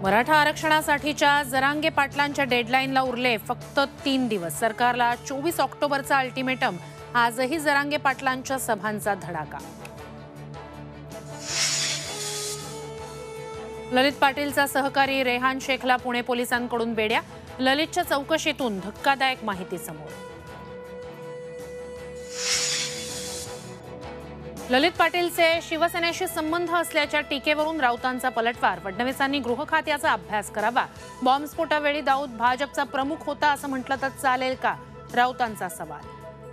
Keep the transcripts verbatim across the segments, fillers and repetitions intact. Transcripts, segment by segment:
मराठा आरक्षणासाठीच्या जरांगे पाटलांच्या डेडलाईनला उरले फक्त तीन दिवस। सरकारला चोवीस ऑक्टोबरचा अल्टिमेटम। आजही जरांगे पाटलांच्या सभांचा धडाका। ललित पाटीलचा सहकारी रेहान शेखला पुणे पोलिसांकडून बेड्या। ललितच्या चौकशीतून धक्कादायक माहिती समोर। ललित पाटीलचे शिवसेनेशी संबंध असल्याच्या टीकेवरून राऊतांचा पलटवार। फडणवीसांनी गृह खात्याचा अभ्यास करावा। बॉम्बस्फोटावेळी दाऊद भाजपचा प्रमुख होता असं म्हटलं तर चालेल का? राऊतांचा सवाल।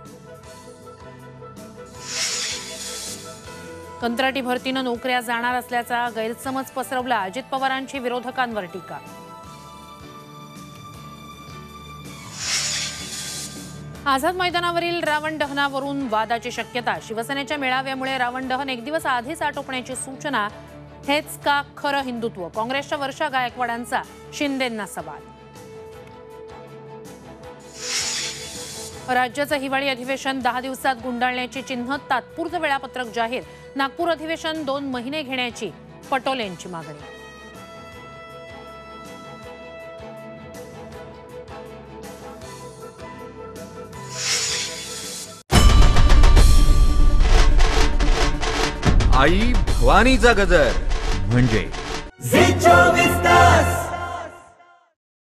कंत्राटी भरतीनं नोकऱ्या जाणार असल्याचा गैरसमज पसरवला। अजित पवारांची विरोधकांवर टीका। आझाद मैदानावरील रावण दहनावरून वादाची शक्यता। शिवसेनेच्या मेळाव्यामुळे रावण दहन एक दिवस आधीच आटोपण्याची सूचना। हेच का खरं हिंदुत्व? काँग्रेसच्या वर्षा गायकवाडांचा शिंदेंना सवाल। राज्याचं हिवाळी अधिवेशन दहा दिवसात गुंडाळण्याची चिन्ह। तात्पुरतं वेळापत्रक जाहीर। नागपूर अधिवेशन दोन महिने घेण्याची पटोलेंची मागणी। आई भवानीचा गजर म्हणजे झी चोवीस